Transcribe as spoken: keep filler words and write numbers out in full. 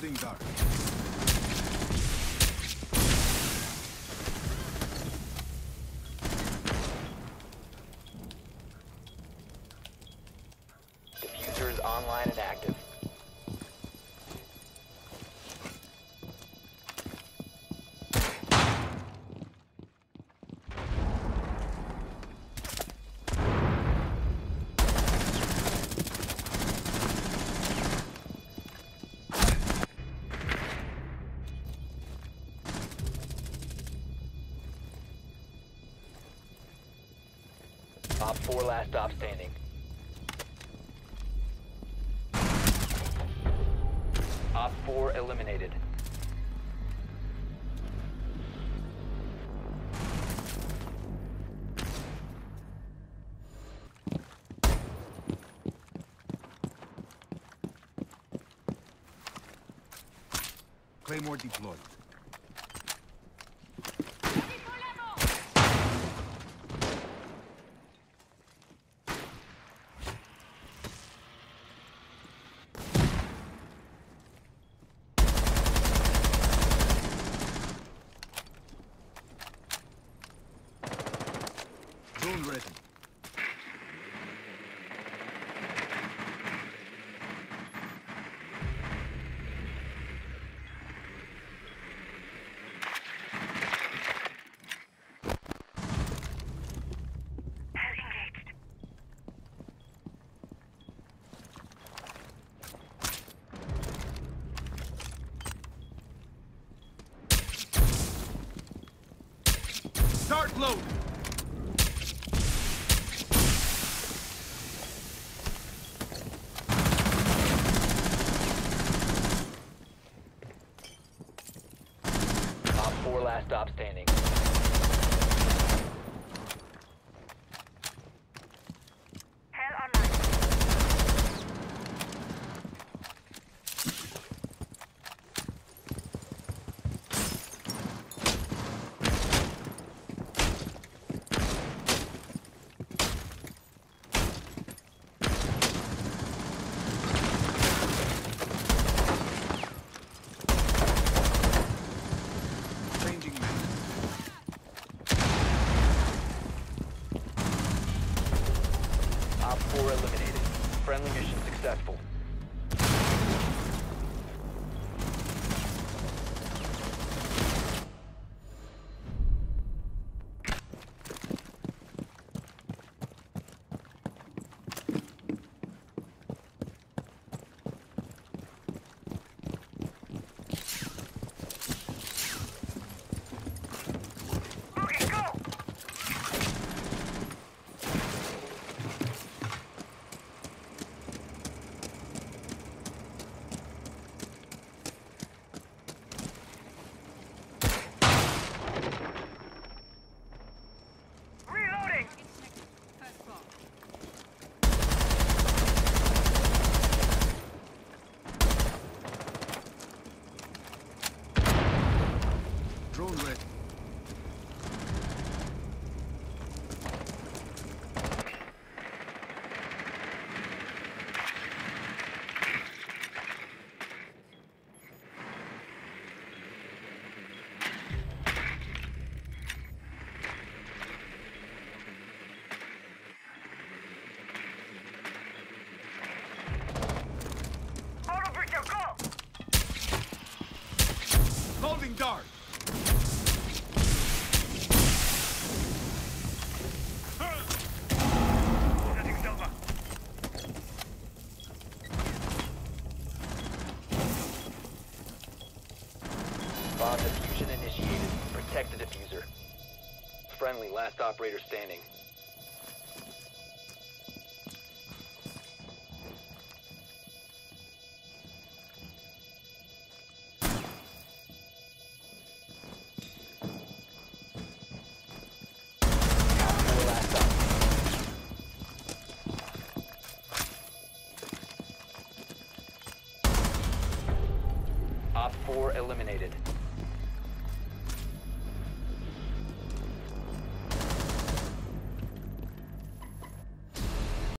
Holding dark. Diffuser is online and active. Op four last stop standing. Op four eliminated. Claymore deployed. Drone ready. Start load. Op four last stop standing. Hell online. Changing man. Op four eliminated. Friendly mission successful. Okay, go! Reloading! Drone ready. Auto breacher, go! Holding dark. Setting silver. Bomb diffusion initiated. Protect the diffuser. Friendly last operator standing. Op four last stop. Op four eliminated.